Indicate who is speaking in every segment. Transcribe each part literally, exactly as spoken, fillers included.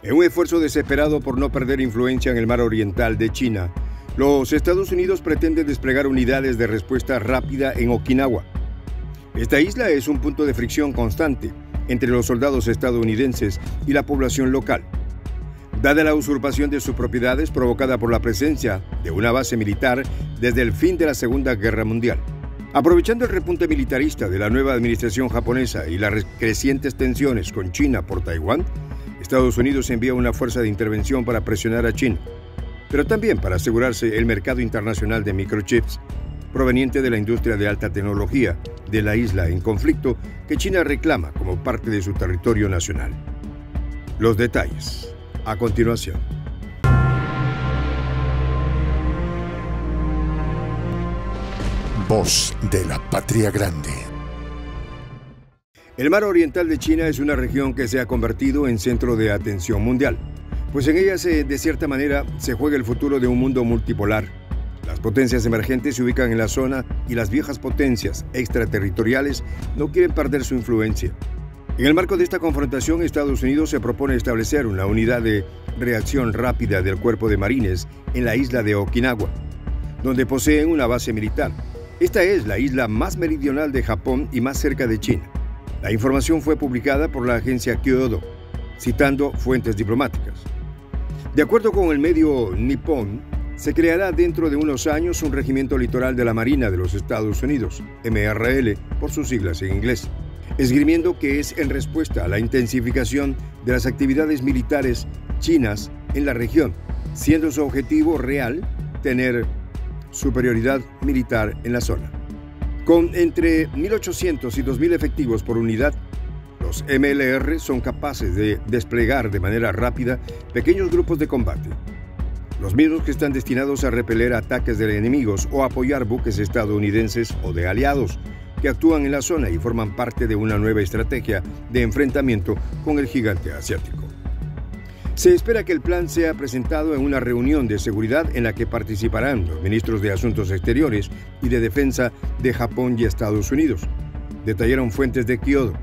Speaker 1: En un esfuerzo desesperado por no perder influencia en el mar oriental de China, los Estados Unidos pretenden desplegar unidades de respuesta rápida en Okinawa. Esta isla es un punto de fricción constante entre los soldados estadounidenses y la población local, dada la usurpación de sus propiedades provocada por la presencia de una base militar desde el fin de la Segunda Guerra Mundial. Aprovechando el repunte militarista de la nueva administración japonesa y las crecientes tensiones con China por Taiwán, Estados Unidos envía una fuerza de intervención para presionar a China, pero también para asegurarse el mercado internacional de microchips proveniente de la industria de alta tecnología de la isla en conflicto que China reclama como parte de su territorio nacional. Los detalles a continuación.
Speaker 2: Voz de la Patria Grande.
Speaker 1: El mar oriental de China es una región que se ha convertido en centro de atención mundial, pues en ella se, de cierta manera se juega el futuro de un mundo multipolar. Las potencias emergentes se ubican en la zona y las viejas potencias extraterritoriales no quieren perder su influencia. En el marco de esta confrontación, Estados Unidos se propone establecer una unidad de reacción rápida del Cuerpo de Marines en la isla de Okinawa, donde poseen una base militar. Esta es la isla más meridional de Japón y más cerca de China. La información fue publicada por la agencia Kyodo, citando fuentes diplomáticas. De acuerdo con el medio Nippon, se creará dentro de unos años un regimiento litoral de la Marina de los Estados Unidos, M R L por sus siglas en inglés, esgrimiendo que es en respuesta a la intensificación de las actividades militares chinas en la región, siendo su objetivo real tener superioridad militar en la zona. Con entre mil ochocientos y dos mil efectivos por unidad, los M L R son capaces de desplegar de manera rápida pequeños grupos de combate, los mismos que están destinados a repeler ataques de enemigos o apoyar buques estadounidenses o de aliados que actúan en la zona y forman parte de una nueva estrategia de enfrentamiento con el gigante asiático. Se espera que el plan sea presentado en una reunión de seguridad en la que participarán los ministros de Asuntos Exteriores y de Defensa de Japón y Estados Unidos, detallaron fuentes de Kyodo.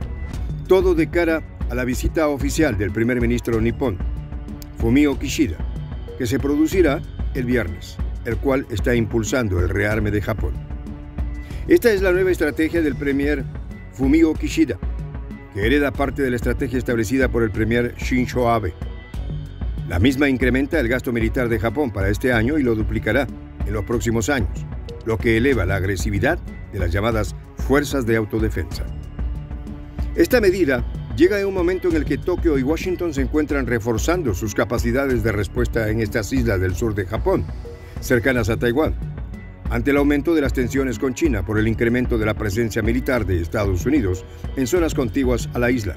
Speaker 1: Todo de cara a la visita oficial del primer ministro nipón, Fumio Kishida, que se producirá el viernes, el cual está impulsando el rearme de Japón. Esta es la nueva estrategia del premier Fumio Kishida, que hereda parte de la estrategia establecida por el premier Shinzo Abe. La misma incrementa el gasto militar de Japón para este año y lo duplicará en los próximos años, lo que eleva la agresividad de las llamadas fuerzas de autodefensa. Esta medida llega en un momento en el que Tokio y Washington se encuentran reforzando sus capacidades de respuesta en estas islas del sur de Japón, cercanas a Taiwán, ante el aumento de las tensiones con China por el incremento de la presencia militar de Estados Unidos en zonas contiguas a la isla.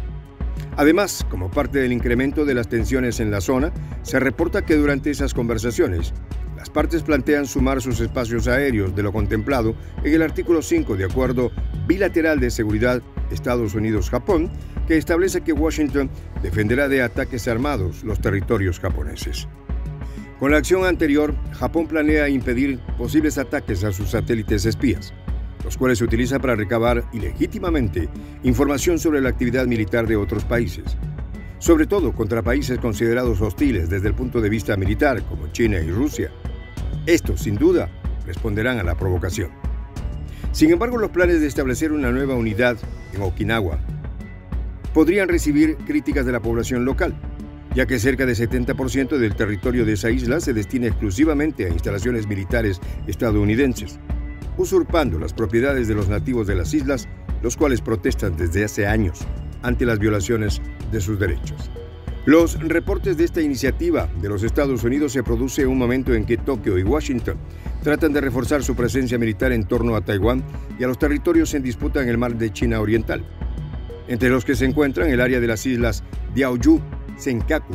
Speaker 1: Además, como parte del incremento de las tensiones en la zona, se reporta que durante esas conversaciones, las partes plantean sumar sus espacios aéreos de lo contemplado en el artículo cinco de Acuerdo Bilateral de Seguridad Estados Unidos-Japón, que establece que Washington defenderá de ataques armados los territorios japoneses. Con la acción anterior, Japón planea impedir posibles ataques a sus satélites espías, los cuales se utilizan para recabar ilegítimamente información sobre la actividad militar de otros países, sobre todo contra países considerados hostiles desde el punto de vista militar, como China y Rusia. Estos, sin duda, responderán a la provocación. Sin embargo, los planes de establecer una nueva unidad en Okinawa podrían recibir críticas de la población local, ya que cerca del setenta por ciento del territorio de esa isla se destina exclusivamente a instalaciones militares estadounidenses, usurpando las propiedades de los nativos de las islas, los cuales protestan desde hace años ante las violaciones de sus derechos. Los reportes de esta iniciativa de los Estados Unidos se produce en un momento en que Tokio y Washington tratan de reforzar su presencia militar en torno a Taiwán y a los territorios en disputa en el mar de China Oriental, entre los que se encuentran el área de las islas Diaoyu, Senkaku,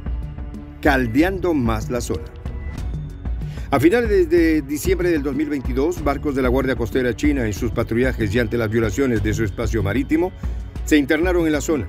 Speaker 1: caldeando más la zona. A finales de diciembre del dos mil veintidós, barcos de la Guardia Costera China en sus patrullajes y ante las violaciones de su espacio marítimo se internaron en la zona.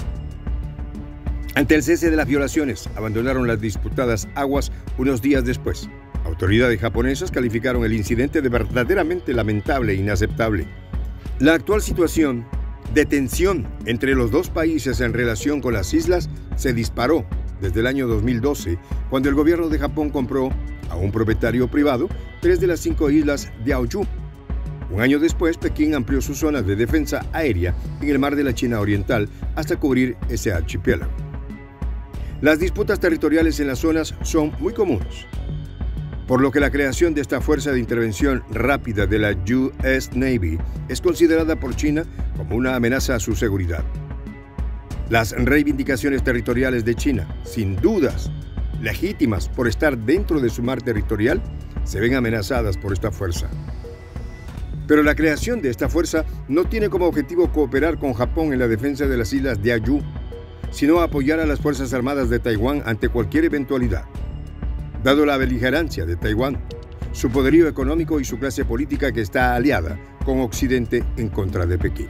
Speaker 1: Ante el cese de las violaciones, abandonaron las disputadas aguas unos días después. Autoridades japonesas calificaron el incidente de verdaderamente lamentable e inaceptable. La actual situación de tensión entre los dos países en relación con las islas se disparó desde el año dos mil doce, cuando el gobierno de Japón compró a un propietario privado tres de las cinco islas de Diaoyu. Un año después, Pekín amplió sus zonas de defensa aérea en el mar de la China Oriental hasta cubrir ese archipiélago. Las disputas territoriales en las zonas son muy comunes, por lo que la creación de esta fuerza de intervención rápida de la U S Navy es considerada por China como una amenaza a su seguridad. Las reivindicaciones territoriales de China, sin dudas legítimas por estar dentro de su mar territorial, se ven amenazadas por esta fuerza. Pero la creación de esta fuerza no tiene como objetivo cooperar con Japón en la defensa de las islas de Diaoyu, sino apoyar a las Fuerzas Armadas de Taiwán ante cualquier eventualidad. Dado la beligerancia de Taiwán, su poderío económico y su clase política que está aliada con Occidente en contra de Pekín.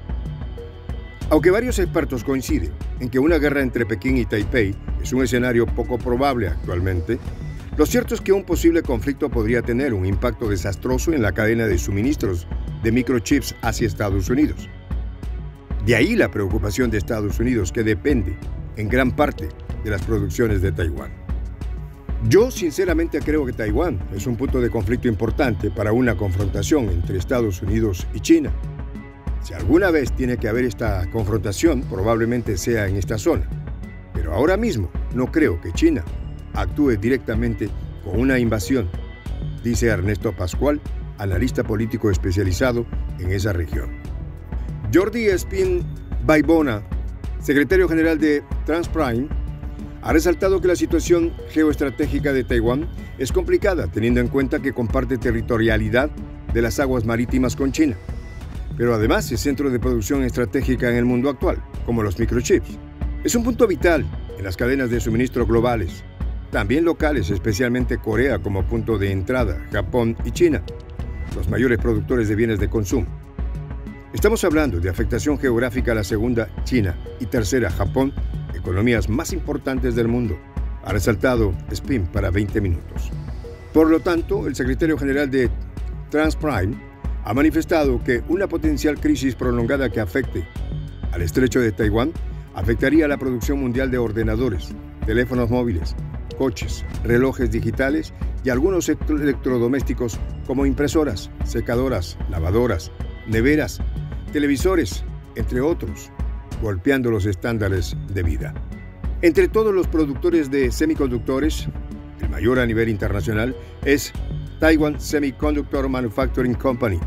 Speaker 1: Aunque varios expertos coinciden en que una guerra entre Pekín y Taipei es un escenario poco probable actualmente, lo cierto es que un posible conflicto podría tener un impacto desastroso en la cadena de suministros de microchips hacia Estados Unidos. De ahí la preocupación de Estados Unidos, que depende en gran parte de las producciones de Taiwán. Yo sinceramente creo que Taiwán es un punto de conflicto importante para una confrontación entre Estados Unidos y China. Si alguna vez tiene que haber esta confrontación, probablemente sea en esta zona. Pero ahora mismo no creo que China actúe directamente con una invasión, dice Ernesto Pascual, analista político especializado en esa región. Jordi Espín Baibona, secretario general de Transprime, ha resaltado que la situación geoestratégica de Taiwán es complicada, teniendo en cuenta que comparte territorialidad de las aguas marítimas con China. Pero además es centro de producción estratégica en el mundo actual, como los microchips. Es un punto vital en las cadenas de suministro globales, también locales, especialmente Corea como punto de entrada, Japón y China, los mayores productores de bienes de consumo. Estamos hablando de afectación geográfica a la segunda, China, y tercera, Japón, economías más importantes del mundo, ha resaltado Spin para veinte minutos. Por lo tanto, el secretario general de Transprime ha manifestado que una potencial crisis prolongada que afecte al estrecho de Taiwán afectaría a la producción mundial de ordenadores, teléfonos móviles, coches, relojes digitales y algunos electrodomésticos como impresoras, secadoras, lavadoras, neveras, televisores, entre otros, golpeando los estándares de vida. Entre todos los productores de semiconductores, el mayor a nivel internacional es Taiwan Semiconductor Manufacturing Company,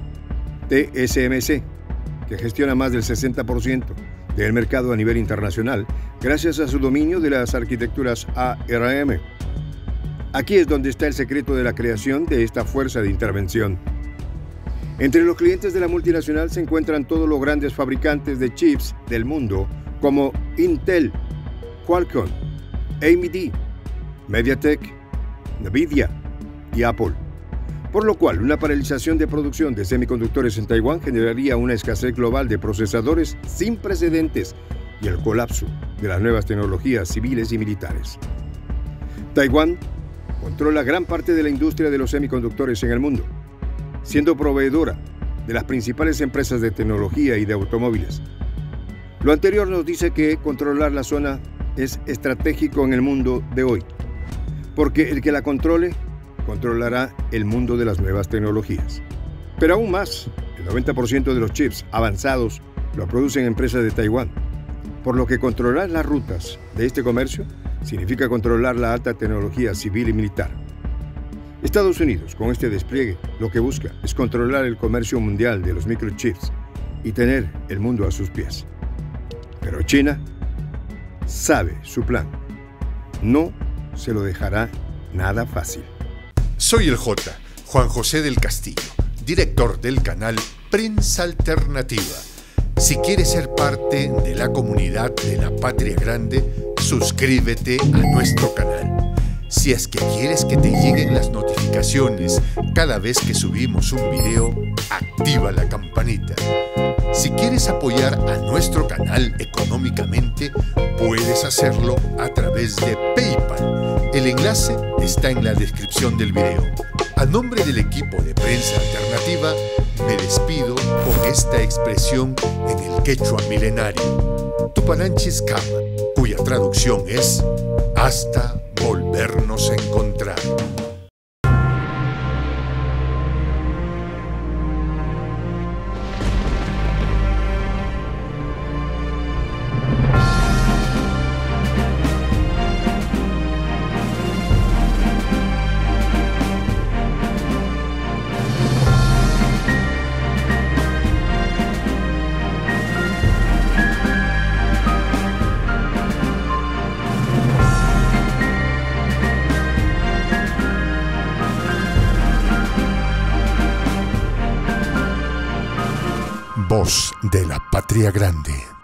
Speaker 1: T S M C, que gestiona más del sesenta por ciento del mercado a nivel internacional gracias a su dominio de las arquitecturas A R M. Aquí es donde está el secreto de la creación de esta fuerza de intervención. Entre los clientes de la multinacional se encuentran todos los grandes fabricantes de chips del mundo como Intel, Qualcomm, A M D, MediaTek, Nvidia y Apple. Por lo cual, una paralización de producción de semiconductores en Taiwán generaría una escasez global de procesadores sin precedentes y el colapso de las nuevas tecnologías civiles y militares. Taiwán controla gran parte de la industria de los semiconductores en el mundo, siendo proveedora de las principales empresas de tecnología y de automóviles. Lo anterior nos dice que controlar la zona es estratégico en el mundo de hoy, porque el que la controle controlará el mundo de las nuevas tecnologías. Pero aún más, el noventa por ciento de los chips avanzados lo producen empresas de Taiwán, por lo que controlar las rutas de este comercio significa controlar la alta tecnología civil y militar. Estados Unidos, con este despliegue, lo que busca es controlar el comercio mundial de los microchips y tener el mundo a sus pies. Pero China sabe su plan. No se lo dejará nada fácil.
Speaker 2: Soy el J, Juan José del Castillo, director del canal Prensa Alternativa. Si quieres ser parte de la comunidad de la Patria Grande, suscríbete a nuestro canal. Si es que quieres que te lleguen las notificaciones cada vez que subimos un video, activa la campanita. Si quieres apoyar a nuestro canal económicamente, puedes hacerlo a través de PayPal. El enlace está en la descripción del video. A nombre del equipo de Prensa Alternativa, me despido con esta expresión en quechua milenario, Tupananchis Kama, cuya traducción es hasta volvernos a encontrar. Voz de la Patria Grande.